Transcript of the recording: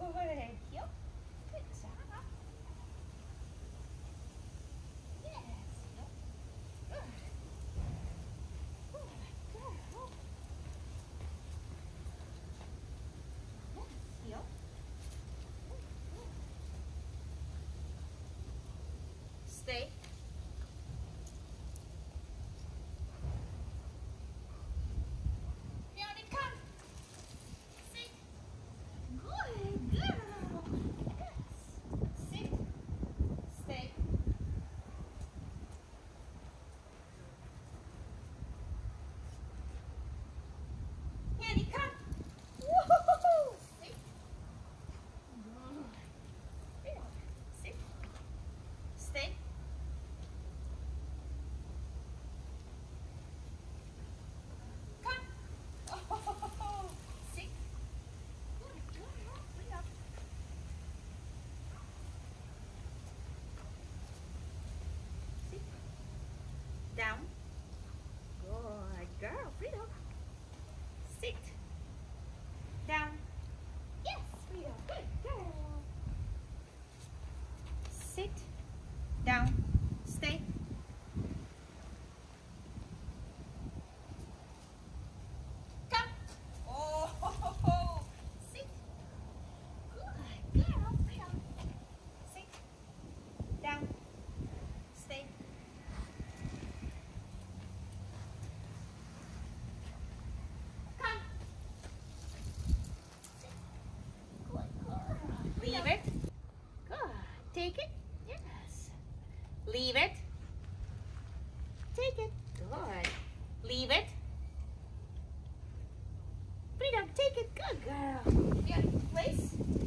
Yep. Good job. Yes. Yep. Good. Good girl. Yes. Yep. Stay. Peony, come. Sit. Good girl. Yes. Sit. Stay. Peony, come. Woo-hoo-hoo. Sit. Good. Sit. Stay. Come. Oh, sit. Good girl. Wait up. Sit. Down. Good girl. Frida. Sit. Down. Yes, Frida. Good girl. Sit. Down. Stay. Come. Oh, sit. Good girl. Frida. Sit. Down. Stay. Come. Good girl. Leave it. Good. Take it. Yes. Leave it. Take it. Good. Leave it. Freedom. Take it. Good girl. Yeah. Place.